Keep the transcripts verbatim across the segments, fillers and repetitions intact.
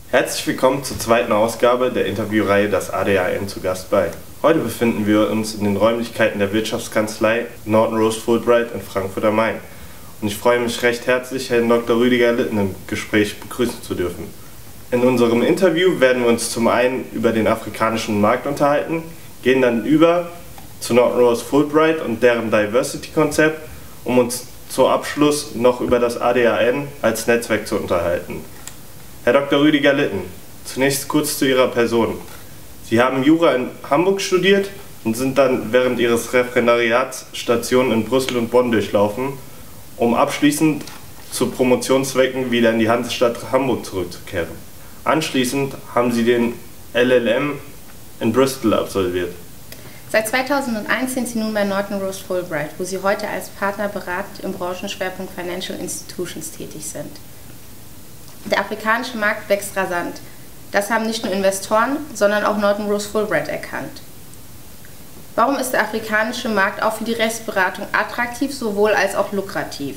Herzlich willkommen zur zweiten Ausgabe der Interviewreihe Das A D A N zu Gast bei. Heute befinden wir uns in den Räumlichkeiten der Wirtschaftskanzlei Norton Rose Fulbright in Frankfurt am Main. Und ich freue mich recht herzlich, Herrn Doktor Rüdiger Litten im Gespräch begrüßen zu dürfen. In unserem Interview werden wir uns zum einen über den afrikanischen Markt unterhalten, gehen dann über zu Norton Rose Fulbright und deren Diversity-Konzept, um uns zum Abschluss noch über das A D A N als Netzwerk zu unterhalten. Herr Doktor Rüdiger Litten, zunächst kurz zu Ihrer Person. Sie haben Jura in Hamburg studiert und sind dann während Ihres Referendariats Stationen in Brüssel und Bonn durchlaufen, um abschließend zu Promotionszwecken wieder in die Hansestadt Hamburg zurückzukehren. Anschließend haben Sie den L L M in Bristol absolviert. Seit zweitausendeins sind Sie nun bei Norton Rose Fulbright, wo Sie heute als Partner beratend im Branchenschwerpunkt Financial Institutions tätig sind. Der afrikanische Markt wächst rasant. Das haben nicht nur Investoren, sondern auch Norton Rose Fulbright erkannt. Warum ist der afrikanische Markt auch für die Rechtsberatung attraktiv, sowohl als auch lukrativ?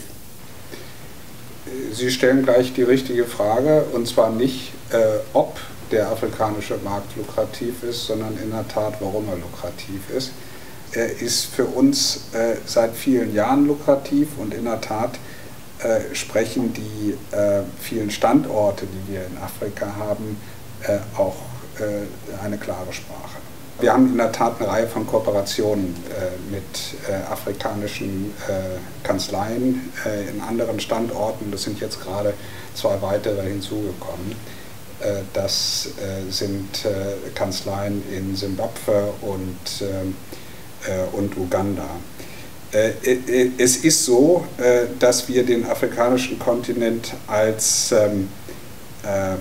Sie stellen gleich die richtige Frage, und zwar nicht, äh, ob der afrikanische Markt lukrativ ist, sondern in der Tat, warum er lukrativ ist. Er ist für uns äh, seit vielen Jahren lukrativ, und in der Tat äh, sprechen die äh, vielen Standorte, die wir in Afrika haben, äh, auch äh, eine klare Sprache. Wir haben in der Tat eine Reihe von Kooperationen äh, mit äh, afrikanischen äh, Kanzleien äh, in anderen Standorten. Das sind jetzt gerade zwei weitere hinzugekommen. Äh, das äh, sind äh, Kanzleien in Simbabwe und, äh, und Uganda. Äh, äh, es ist so, äh, dass wir den afrikanischen Kontinent als ähm, Äh,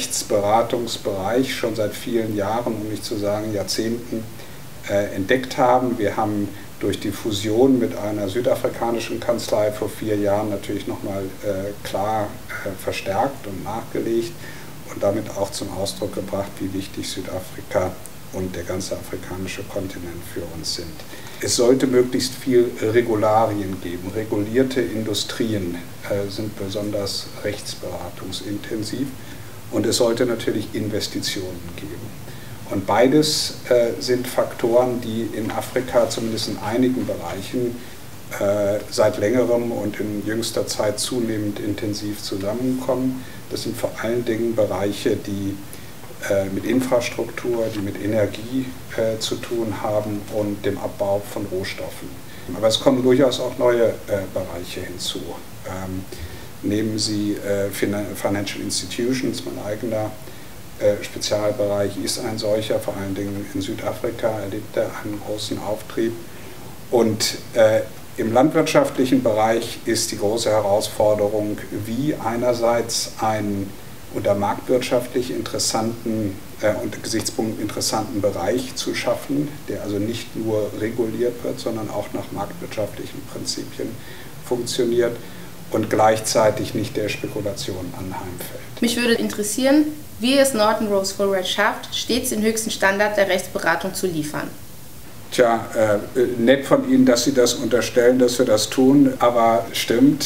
Rechtsberatungsbereich schon seit vielen Jahren, um nicht zu sagen Jahrzehnten, äh, entdeckt haben. Wir haben durch die Fusion mit einer südafrikanischen Kanzlei vor vier Jahren natürlich nochmal äh, klar äh, verstärkt und nachgelegt und damit auch zum Ausdruck gebracht, wie wichtig Südafrika und der ganze afrikanische Kontinent für uns sind. Es sollte möglichst viel Regularien geben. Regulierte Industrien äh, sind besonders rechtsberatungsintensiv, und es sollte natürlich Investitionen geben. Und beides äh, sind Faktoren, die in Afrika zumindest in einigen Bereichen äh, seit längerem und in jüngster Zeit zunehmend intensiv zusammenkommen. Das sind vor allen Dingen Bereiche, die mit Infrastruktur, die mit Energie äh, zu tun haben und dem Abbau von Rohstoffen. Aber es kommen durchaus auch neue äh, Bereiche hinzu. Ähm, nehmen Sie äh, Financial Institutions, mein eigener äh, Spezialbereich ist ein solcher, vor allen Dingen in Südafrika erlebt er einen großen Auftrieb. Und äh, im landwirtschaftlichen Bereich ist die große Herausforderung, wie einerseits ein unter marktwirtschaftlich interessanten äh, unter Gesichtspunkten interessanten Bereich zu schaffen, der also nicht nur reguliert wird, sondern auch nach marktwirtschaftlichen Prinzipien funktioniert und gleichzeitig nicht der Spekulation anheimfällt. Mich würde interessieren, wie es Norton Rose Fulbright schafft, stets den höchsten Standard der Rechtsberatung zu liefern. Tja, äh, nett von Ihnen, dass Sie das unterstellen, dass wir das tun, aber stimmt.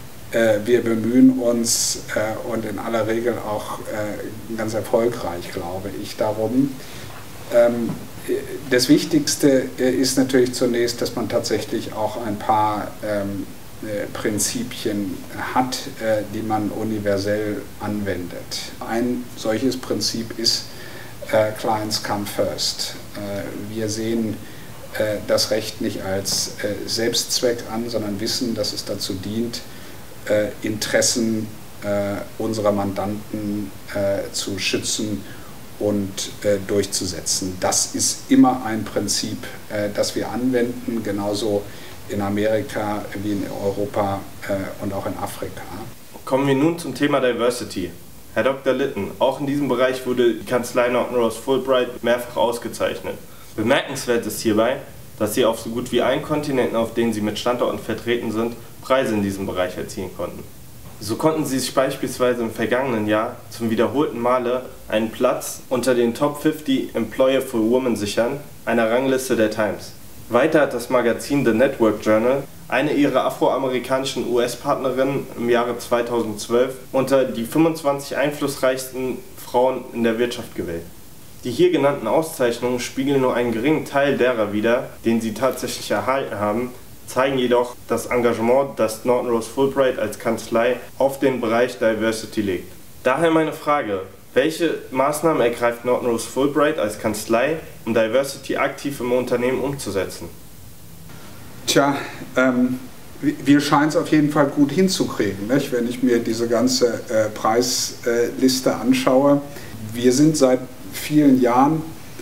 Wir bemühen uns äh, und in aller Regel auch äh, ganz erfolgreich, glaube ich, darum. Ähm, das Wichtigste ist natürlich zunächst, dass man tatsächlich auch ein paar ähm, äh, Prinzipien hat, äh, die man universell anwendet. Ein solches Prinzip ist äh, Clients come first. Äh, wir sehen äh, das Recht nicht als äh, Selbstzweck an, sondern wissen, dass es dazu dient, Äh, Interessen äh, unserer Mandanten äh, zu schützen und äh, durchzusetzen. Das ist immer ein Prinzip, äh, das wir anwenden, genauso in Amerika wie in Europa äh, und auch in Afrika. Kommen wir nun zum Thema Diversity. Herr Doktor Litten, auch in diesem Bereich wurde die Kanzlei Norton Rose Fulbright mehrfach ausgezeichnet. Bemerkenswert ist hierbei, dass Sie auf so gut wie allen Kontinenten, auf denen Sie mit Standorten vertreten sind, Preise in diesem Bereich erzielen konnten. So konnten Sie sich beispielsweise im vergangenen Jahr zum wiederholten Male einen Platz unter den Top fünfzig Employer for Women sichern, einer Rangliste der Times. Weiter hat das Magazin The Network Journal eine ihrer afroamerikanischen U S-Partnerinnen im Jahre zweitausendzwölf unter die fünfundzwanzig einflussreichsten Frauen in der Wirtschaft gewählt. Die hier genannten Auszeichnungen spiegeln nur einen geringen Teil derer wider, den sie tatsächlich erhalten haben, zeigen jedoch das Engagement, das Norton Rose Fulbright als Kanzlei auf den Bereich Diversity legt. Daher meine Frage: Welche Maßnahmen ergreift Norton Rose Fulbright als Kanzlei, um Diversity aktiv im Unternehmen umzusetzen? Tja, ähm, wir scheinen es auf jeden Fall gut hinzukriegen, nicht? Wenn ich mir diese ganze äh, Preisliste anschaue. Wir sind seit vielen Jahren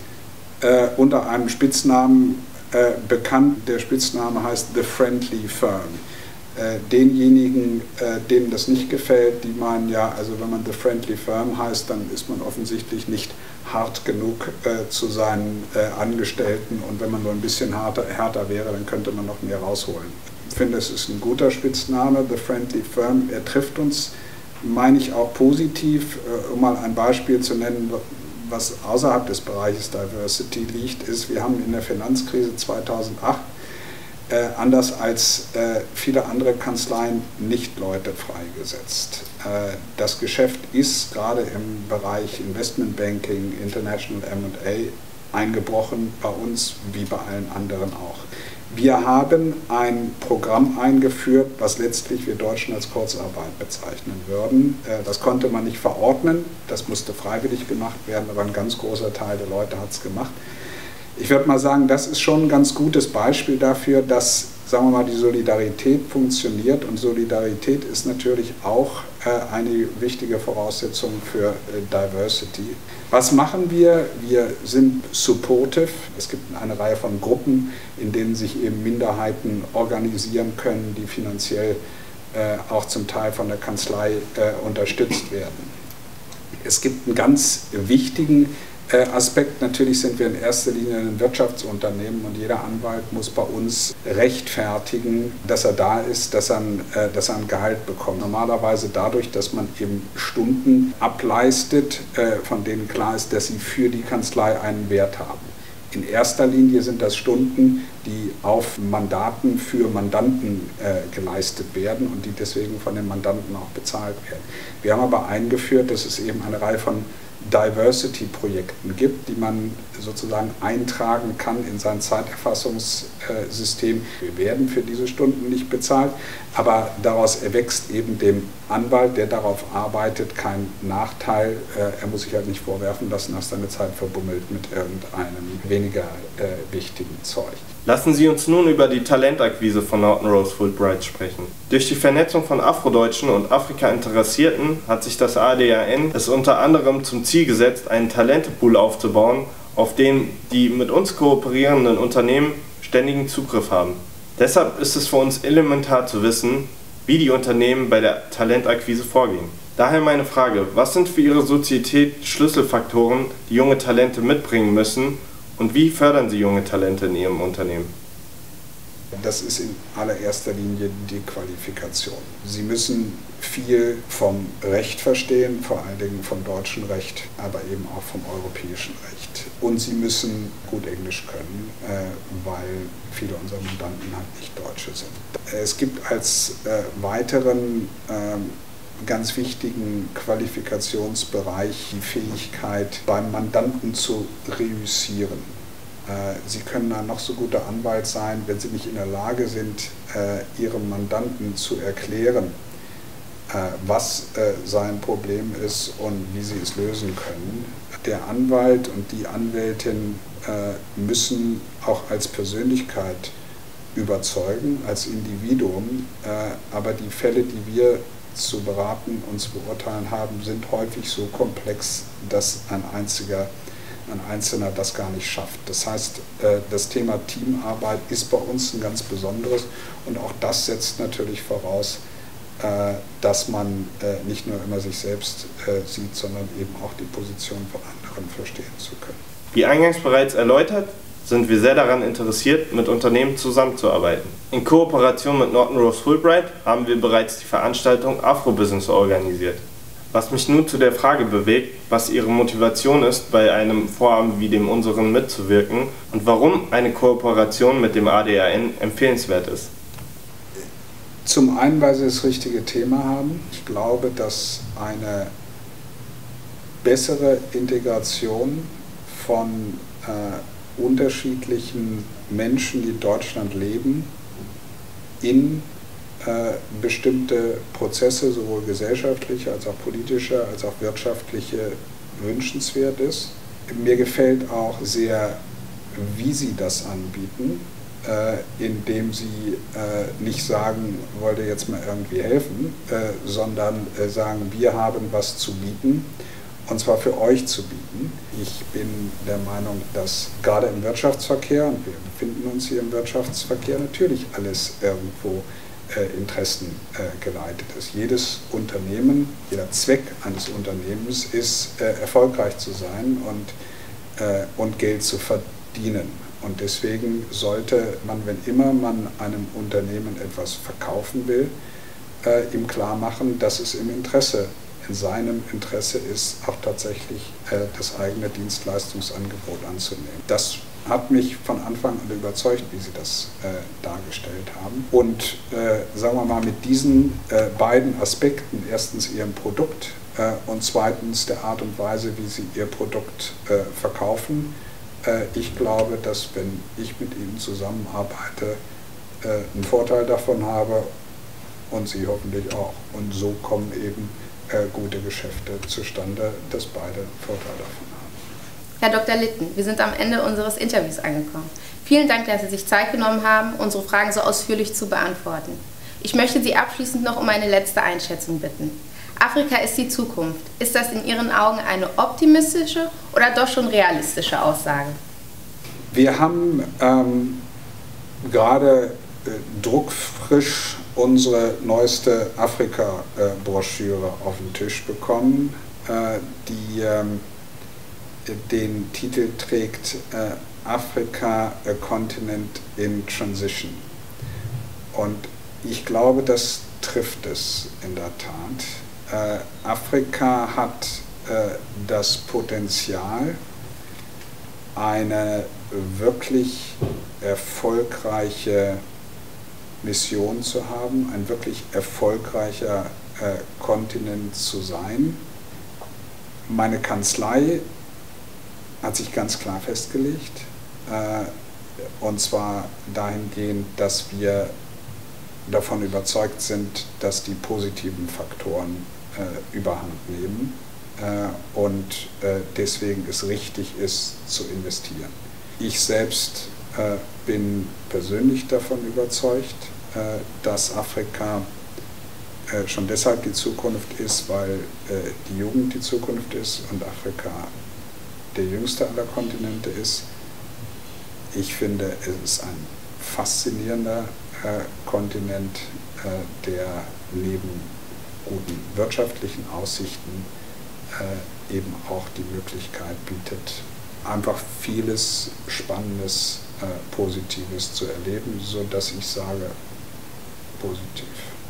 äh, unter einem Spitznamen äh, bekannt. Der Spitzname heißt The Friendly Firm. Äh, denjenigen, äh, denen das nicht gefällt, die meinen ja, also wenn man The Friendly Firm heißt, dann ist man offensichtlich nicht hart genug äh, zu seinen äh, Angestellten, und wenn man nur ein bisschen härter, härter wäre, dann könnte man noch mehr rausholen. Ich finde, es ist ein guter Spitzname, The Friendly Firm. Er trifft uns, meine ich, auch positiv. Äh, um mal ein Beispiel zu nennen, was außerhalb des Bereiches Diversity liegt, ist, wir haben in der Finanzkrise zweitausendacht äh, anders als äh, viele andere Kanzleien nicht Leute freigesetzt. Äh, das Geschäft ist gerade im Bereich Investmentbanking, International M und A eingebrochen, bei uns wie bei allen anderen auch. Wir haben ein Programm eingeführt, was letztlich wir Deutschen als Kurzarbeit bezeichnen würden. Das konnte man nicht verordnen, das musste freiwillig gemacht werden, aber ein ganz großer Teil der Leute hat es gemacht. Ich würde mal sagen, das ist schon ein ganz gutes Beispiel dafür, dass, sagen wir mal, die Solidarität funktioniert, und Solidarität ist natürlich auch äh, eine wichtige Voraussetzung für äh, Diversity. Was machen wir? Wir sind supportive. Es gibt eine Reihe von Gruppen, in denen sich eben Minderheiten organisieren können, die finanziell äh, auch zum Teil von der Kanzlei äh, unterstützt werden. Es gibt einen ganz wichtigen Aspekt. Natürlich sind wir in erster Linie ein Wirtschaftsunternehmen, und jeder Anwalt muss bei uns rechtfertigen, dass er da ist, dass er ein, dass er ein Gehalt bekommt. Normalerweise dadurch, dass man eben Stunden ableistet, von denen klar ist, dass sie für die Kanzlei einen Wert haben. In erster Linie sind das Stunden, die auf Mandaten für Mandanten äh, geleistet werden und die deswegen von den Mandanten auch bezahlt werden. Wir haben aber eingeführt, dass es eben eine Reihe von Diversity-Projekten gibt, die man sozusagen eintragen kann in sein Zeiterfassungssystem. Wir werden für diese Stunden nicht bezahlt, aber daraus erwächst eben dem Anwalt, der darauf arbeitet, kein Nachteil. Er muss sich halt nicht vorwerfen lassen, dass seine Zeit verbummelt mit irgendeinem weniger äh, wichtigen Zeug. Lassen Sie uns nun über die Talentakquise von Norton Rose Fulbright sprechen. Durch die Vernetzung von Afrodeutschen und Afrika-Interessierten hat sich das A D A N es unter anderem zum Ziel gesetzt, einen Talentepool aufzubauen, auf den die mit uns kooperierenden Unternehmen ständigen Zugriff haben. Deshalb ist es für uns elementar zu wissen, wie die Unternehmen bei der Talentakquise vorgehen. Daher meine Frage: Was sind für Ihre Sozietät Schlüsselfaktoren, die junge Talente mitbringen müssen, und wie fördern Sie junge Talente in Ihrem Unternehmen? Das ist in allererster Linie die Qualifikation. Sie müssen viel vom Recht verstehen, vor allen Dingen vom deutschen Recht, aber eben auch vom europäischen Recht. Und Sie müssen gut Englisch können, weil viele unserer Mandanten halt nicht Deutsche sind. Es gibt als weiteren ganz wichtigen Qualifikationsbereich die Fähigkeit, beim Mandanten zu reüssieren. Sie können ein noch so guter Anwalt sein, wenn Sie nicht in der Lage sind, Ihrem Mandanten zu erklären, was sein Problem ist und wie Sie es lösen können. Der Anwalt und die Anwältin müssen auch als Persönlichkeit überzeugen, als Individuum, aber die Fälle, die wir zu beraten und zu beurteilen haben, sind häufig so komplex, dass ein einziger, ein Einzelner das gar nicht schafft. Das heißt, das Thema Teamarbeit ist bei uns ein ganz besonderes, und auch das setzt natürlich voraus, dass man nicht nur immer sich selbst sieht, sondern eben auch die Position von anderen verstehen zu können. Wie eingangs bereits erläutert, sind wir sehr daran interessiert, mit Unternehmen zusammenzuarbeiten. In Kooperation mit Norton Rose Fulbright haben wir bereits die Veranstaltung Afro-Business organisiert. Was mich nun zu der Frage bewegt, was Ihre Motivation ist, bei einem Vorhaben wie dem unseren mitzuwirken und warum eine Kooperation mit dem A D A N empfehlenswert ist. Zum einen, weil Sie das richtige Thema haben. Ich glaube, dass eine bessere Integration von äh, unterschiedlichen Menschen, die in Deutschland leben, in äh, bestimmte Prozesse, sowohl gesellschaftliche als auch politische, als auch wirtschaftliche, wünschenswert ist. Mir gefällt auch sehr, wie Sie das anbieten, äh, indem Sie äh, nicht sagen, wollt ihr jetzt mal irgendwie helfen, äh, sondern äh, sagen, wir haben was zu bieten, und zwar für euch zu bieten. Ich bin der Meinung, dass gerade im Wirtschaftsverkehr, und wir befinden uns hier im Wirtschaftsverkehr, natürlich alles irgendwo äh, Interessen äh, geleitet ist. Jedes Unternehmen, jeder Zweck eines Unternehmens ist, äh, erfolgreich zu sein und, äh, und Geld zu verdienen. Und deswegen sollte man, wenn immer man einem Unternehmen etwas verkaufen will, äh, ihm klar machen, dass es im Interesse, in seinem Interesse ist, auch tatsächlich äh, das eigene Dienstleistungsangebot anzunehmen. Das hat mich von Anfang an überzeugt, wie Sie das äh, dargestellt haben. Und äh, sagen wir mal, mit diesen äh, beiden Aspekten, erstens Ihrem Produkt äh, und zweitens der Art und Weise, wie Sie Ihr Produkt äh, verkaufen, ich glaube, dass wenn ich mit Ihnen zusammenarbeite, einen Vorteil davon habe und Sie hoffentlich auch. Und so kommen eben gute Geschäfte zustande, dass beide Vorteil davon haben. Herr Doktor Litten, wir sind am Ende unseres Interviews angekommen. Vielen Dank, dass Sie sich Zeit genommen haben, unsere Fragen so ausführlich zu beantworten. Ich möchte Sie abschließend noch um eine letzte Einschätzung bitten. Afrika ist die Zukunft. Ist das in Ihren Augen eine optimistische oder doch schon realistische Aussage? Wir haben ähm, gerade äh, druckfrisch unsere neueste Afrika-Broschüre auf den Tisch bekommen, äh, die äh, den Titel trägt äh, Afrika, a Continent in Transition. Und ich glaube, das trifft es in der Tat. Äh, Afrika hat äh, das Potenzial, eine wirklich erfolgreiche Mission zu haben, ein wirklich erfolgreicher äh, Kontinent zu sein. Meine Kanzlei hat sich ganz klar festgelegt, äh, und zwar dahingehend, dass wir davon überzeugt sind, dass die positiven Faktoren äh, überhand nehmen äh, und äh, deswegen es richtig ist, zu investieren. Ich selbst äh, bin persönlich davon überzeugt, äh, dass Afrika äh, schon deshalb die Zukunft ist, weil äh, die Jugend die Zukunft ist und Afrika der jüngste aller Kontinente ist. Ich finde, es ist ein faszinierender Äh, Kontinent, äh, der neben guten wirtschaftlichen Aussichten äh, eben auch die Möglichkeit bietet, einfach vieles Spannendes, äh, Positives zu erleben, sodass ich sage, positiv.